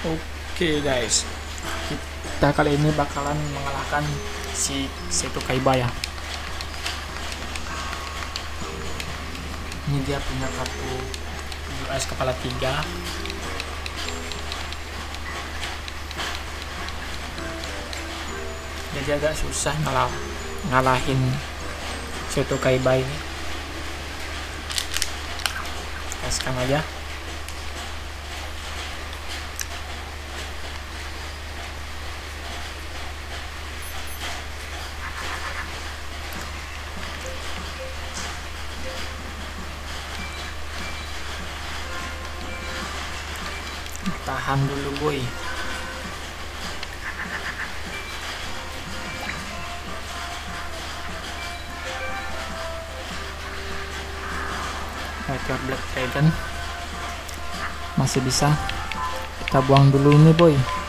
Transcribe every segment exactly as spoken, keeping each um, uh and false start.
Oke guys, kita kali ini bakalan mengalahkan si Seto Kaiba ya. Ini dia punya kartu U S kepala tiga. Jadi agak susah ngalah ngalahin Seto Kaiba ini. Kaskan aja. Tahan dulu boy. Hacker Black Dragon masih bisa kita buang dulu ini boy.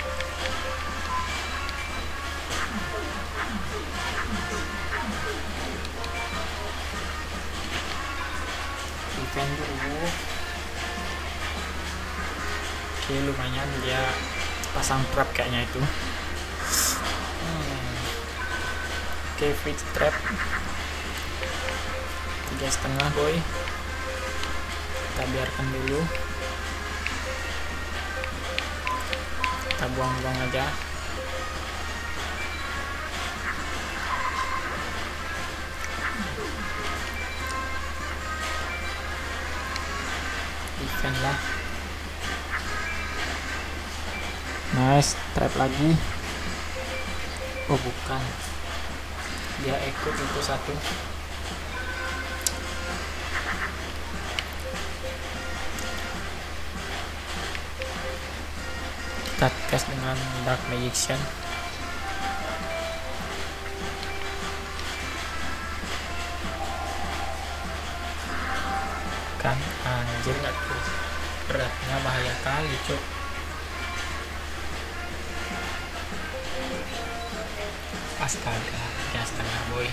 Defend dulu. Oke, lumayan dia pasang trap kayaknya itu. hmm. Oke, fit trap tiga setengah boy, kita biarkan dulu, kita buang-buang aja. Defend lah. Nice, trap lagi. Oh bukan, dia ikut itu satu. Kita tes dengan Dark Magician. Kan anjir, nggak tuh beratnya bahaya kali cok. Astaga, tiga setengah boy,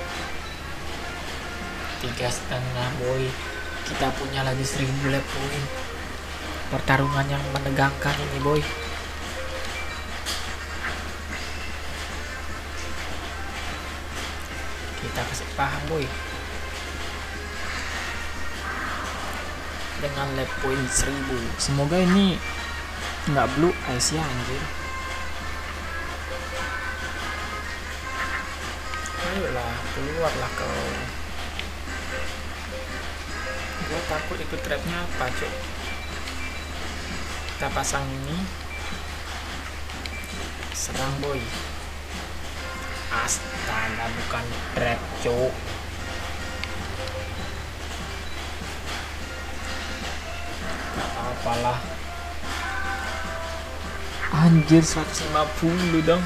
tiga setengah boy. Kita punya lagi seribu lap point. Pertarungan yang menegangkan ini boy. Kita kasih paham boy. Dengan lap point seribu, semoga ini nggak blue ice ya anjir. Ayolah, keluarlah kau. Gua takut ikut trapnya apa cok. Kita pasang ini, serang boy. Astaga, bukan trap cok. Gak apa-apalah. Anjir, seratus lima puluh dong.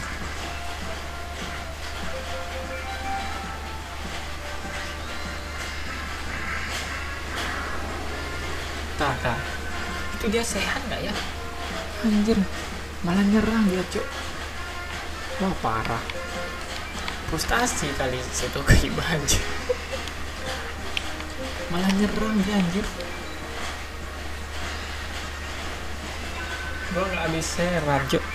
Kakak, itu dia sehat nggak ya? Anjir, malah nyerang dia cok. Wah parah, frustasi kali Seto Kaiba anjir. Malah nyerang dia anjir. Gua nggak habis serang cok.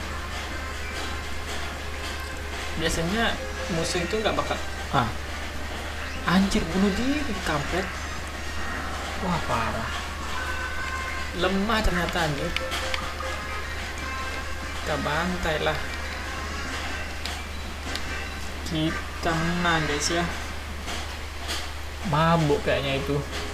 Biasanya musuh itu nggak bakal ah anjir, bunuh diri kampret. Wah parah, lemah ternyata anjir. Kita bantai lah. Kita menang guys ya. Mabuk kayaknya itu.